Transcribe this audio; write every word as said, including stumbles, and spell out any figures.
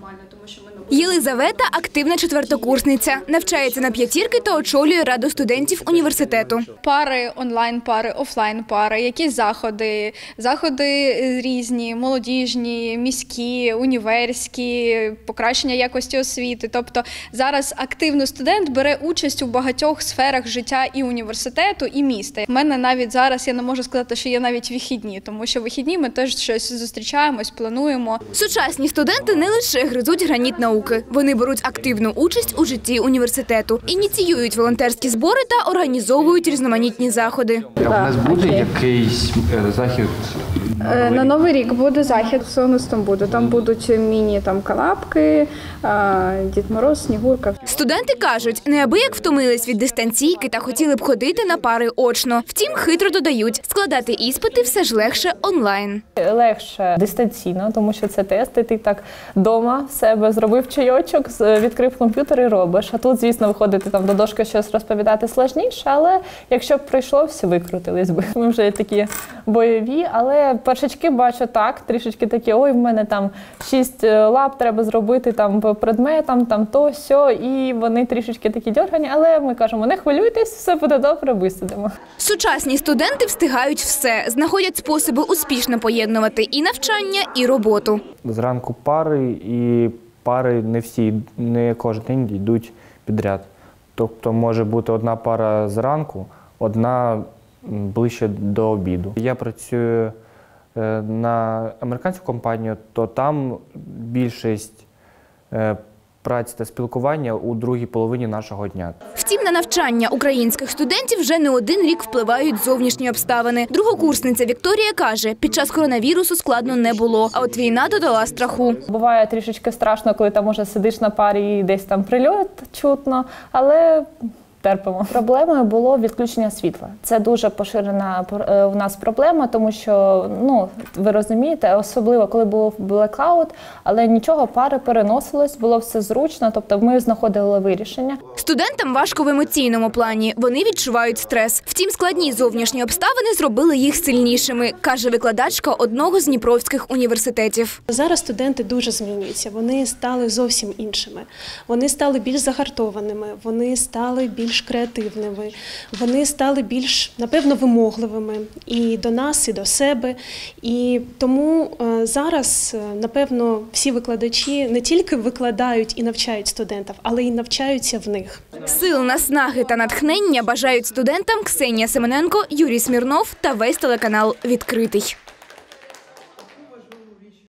Єлизавета – активна четвертокурсниця. Навчається на п'ятірки та очолює раду студентів університету. Пари, онлайн-пари, офлайн-пари, якісь заходи, заходи різні, молодіжні, міські, універські, покращення якості освіти. Тобто зараз активно студент бере участь у багатьох сферах життя і університету, і міста. У мене навіть зараз, я не можу сказати, що є навіть вихідні, тому що вихідні ми теж щось зустрічаємось, плануємо. Сучасні студенти не лише гризуть граніт науки. Вони беруть активну участь у житті університету, ініціюють волонтерські збори та організовують різноманітні заходи. А у нас буде якийсь захід? На Новий рік буде захід, все у нас там буде. Там будуть міні-колабки, Дід Мороз, Снігурка. Студенти кажуть, неабияк втомились від дистанційки та хотіли б ходити на пари очно. Втім, хитро додають, складати іспити все ж легше онлайн. Легше дистанційно, тому що це тести, ти так вдома в себе зробив чайочок, відкрив комп'ютер і робиш. А тут, звісно, виходити там до дошки щось розповідати складніше, але якщо б прийшло, всі викрутились би. Ми вже такі бойові, але першачки бачу так, трішечки такі, ой, в мене там шість лап треба зробити там по предметам, там то, сьо, і вони трішечки такі дьоргані, але ми кажемо, не хвилюйтесь, все буде добре, висидимо. Сучасні студенти встигають все, знаходять способи успішно поєднувати і навчання, і роботу. Зранку пари, і пари не всі, не кожен день йдуть підряд. Тобто може бути одна пара зранку, одна ближче до обіду. Я працюю на американську компанію, то там більшість праці та спілкування у другій половині нашого дня. Втім, на навчання українських студентів вже не один рік впливають зовнішні обставини. Другокурсниця Вікторія каже, під час коронавірусу складно не було, а от війна додала страху. Буває трішечки страшно, коли там може сидиш на парі і десь там прильот чутно, але терпимо. Проблемою було відключення світла. Це дуже поширена в нас проблема, тому що, ну, ви розумієте, особливо коли був блекаут, але нічого, пари переносилось, було все зручно, тобто ми знаходили вирішення. Студентам важко в емоційному плані, вони відчувають стрес. Втім, складні зовнішні обставини зробили їх сильнішими, каже викладачка одного з дніпровських університетів. Зараз студенти дуже змінюються, вони стали зовсім іншими, вони стали більш загартованими, вони стали більш більш креативними, вони стали більш, напевно, вимогливими і до нас, і до себе. І тому зараз, напевно, всі викладачі не тільки викладають і навчають студентів, але й навчаються в них. Сил, наснаги та натхнення бажають студентам Ксенія Семененко, Юрій Смірнов та весь телеканал «Відкритий».